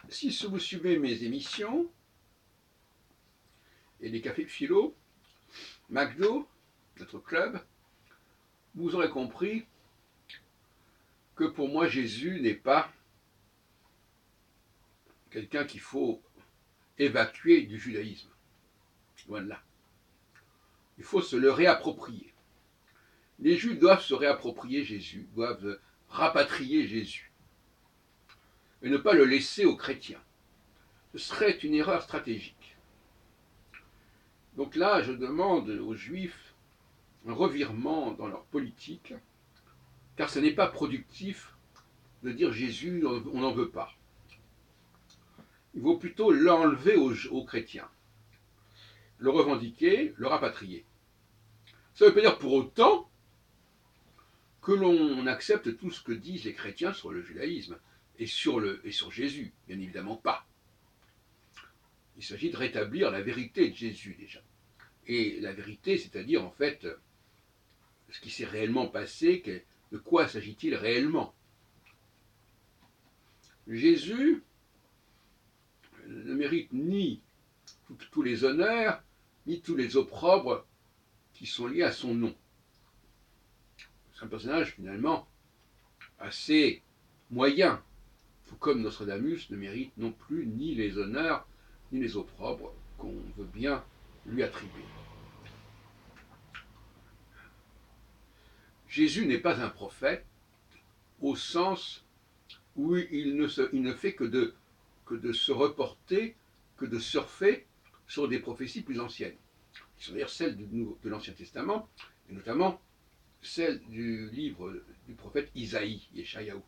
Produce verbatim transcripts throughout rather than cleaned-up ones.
si vous suivez mes émissions, et les cafés philo, McDo, notre club, vous aurez compris que pour moi, Jésus n'est pas quelqu'un qu'il faut évacuer du judaïsme. Loin de là. Il faut se le réapproprier. Les Juifs doivent se réapproprier Jésus, doivent rapatrier Jésus, et ne pas le laisser aux chrétiens. Ce serait une erreur stratégique. Donc là, je demande aux Juifs un revirement dans leur politique, car ce n'est pas productif de dire Jésus, on n'en veut pas. Il vaut plutôt l'enlever aux, aux chrétiens, le revendiquer, le rapatrier. Ça ne veut pas dire pour autant que l'on accepte tout ce que disent les chrétiens sur le judaïsme et sur, le, et sur Jésus, bien évidemment pas. Il s'agit de rétablir la vérité de Jésus déjà. Et la vérité, c'est-à-dire en fait ce qui s'est réellement passé, de quoi s'agit-il réellement? Jésus ne mérite ni tous les honneurs, ni tous les opprobres qui sont liés à son nom. C'est un personnage finalement assez moyen, tout comme Nostradamus ne mérite non plus ni les honneurs, ni les opprobres qu'on veut bien lui attribuer. Jésus n'est pas un prophète au sens où il ne, se, il ne fait que de, que de se reporter, que de surfer sur des prophéties plus anciennes, qui sont d'ailleurs celles de, de l'Ancien Testament, et notamment celles du livre du prophète Isaïe, Yeshayahu.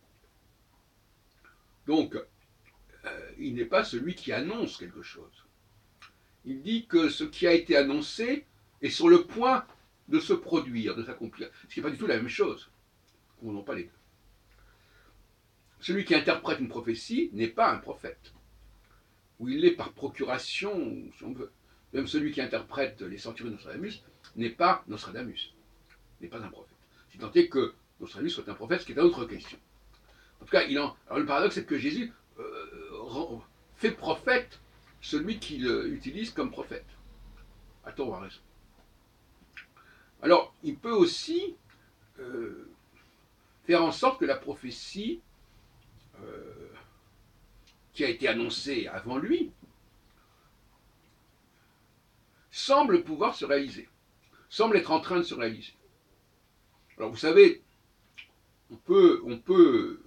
Donc, euh, il n'est pas celui qui annonce quelque chose. Il dit que ce qui a été annoncé est sur le point de se produire, de s'accomplir. Ce qui n'est pas du tout la même chose. Nous n'avons pas les deux. Celui qui interprète une prophétie n'est pas un prophète. Ou il l'est par procuration, si on veut. Même celui qui interprète les centurions de Nostradamus n'est pas Nostradamus, n'est pas un prophète. Si tant est que Nostradamus soit un prophète, ce qui est une autre question. En tout cas, il en... Alors, le paradoxe, c'est que Jésus euh, fait prophète celui qu'il utilise comme prophète. À tort ou à raison. Alors, il peut aussi euh, faire en sorte que la prophétie euh, qui a été annoncée avant lui semble pouvoir se réaliser, semble être en train de se réaliser. Alors, vous savez, on peut, on peut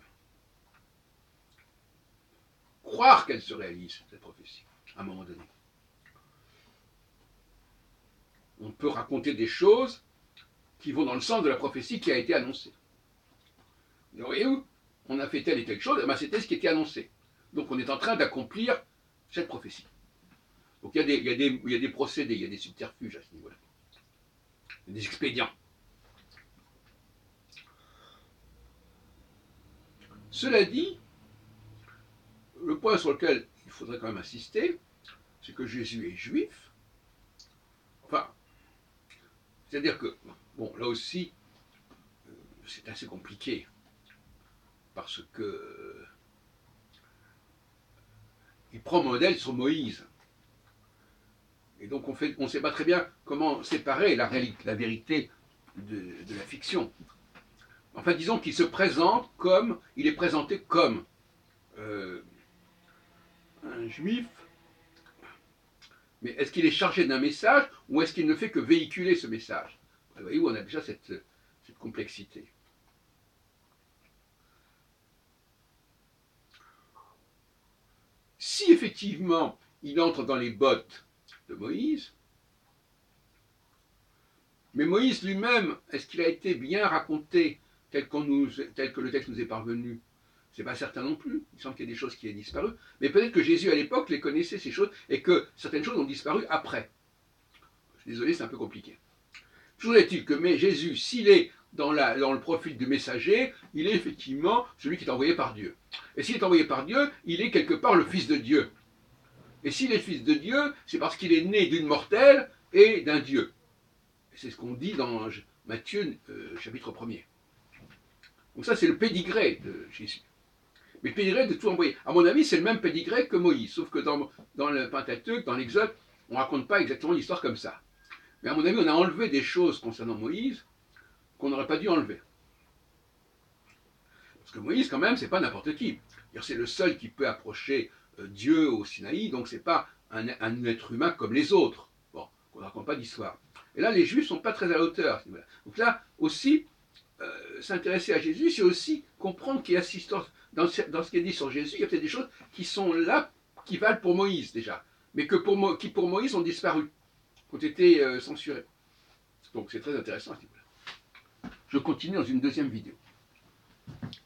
croire qu'elle se réalise, cette prophétie, à un moment donné. On peut raconter des choses qui vont dans le sens de la prophétie qui a été annoncée. Vous voyez-vous, on a fait telle et telle chose, et ben c'était ce qui était annoncé. Donc on est en train d'accomplir cette prophétie. Donc il y a des, il y a des, il y a des procédés, il y a des subterfuges à ce niveau-là. Il y a des expédients. Cela dit, le point sur lequel il faudrait quand même insister, c'est que Jésus est juif. Enfin, c'est-à-dire que, bon, là aussi, c'est assez compliqué, parce que euh, il prend modèle sur Moïse. Et donc on ne on sait pas très bien comment séparer la, réalité, la vérité de, de la fiction. Enfin, disons qu'il se présente comme, il est présenté comme euh, un juif, mais est-ce qu'il est chargé d'un message ou est-ce qu'il ne fait que véhiculer ce message? Vous voyez où on a déjà cette, cette complexité. Si effectivement il entre dans les bottes de Moïse, mais Moïse lui-même, est-ce qu'il a été bien raconté tel, qu'on nous, tel que le texte nous est parvenu? C'est pas certain non plus. Il semble qu'il y ait des choses qui aient disparu. Mais peut-être que Jésus à l'époque les connaissait ces choses et que certaines choses ont disparu après. Je suis désolé, c'est un peu compliqué. Toujours est-il que mais Jésus, s'il est dans, la, dans le profil du messager, il est effectivement celui qui est envoyé par Dieu. Et s'il est envoyé par Dieu, il est quelque part le Fils de Dieu. Et s'il est le Fils de Dieu, c'est parce qu'il est né d'une mortelle et d'un Dieu. Et c'est ce qu'on dit dans Matthieu euh, chapitre premier. Donc ça, c'est le pédigré de Jésus. Mais le pédigré de tout envoyé. À mon avis, c'est le même pédigré que Moïse, sauf que dans, dans le Pentateuque, dans l'Exode, on ne raconte pas exactement l'histoire comme ça. Mais à mon avis, on a enlevé des choses concernant Moïse qu'on n'aurait pas dû enlever. Parce que Moïse, quand même, c'est pas n'importe qui. C'est le seul qui peut approcher euh, Dieu au Sinaï, donc c'est pas un, un être humain comme les autres. Bon, on ne raconte pas d'histoire. Et là, les Juifs sont pas très à la hauteur. Donc là, aussi, euh, s'intéresser à Jésus, c'est aussi comprendre qu'il y a dans, dans ce qui est dit sur Jésus, il y a peut-être des choses qui sont là, qui valent pour Moïse déjà, mais que pour Mo, qui pour Moïse ont disparu, ont été euh, censurés. Donc c'est très intéressant à ce niveau-là. Je continue dans une deuxième vidéo.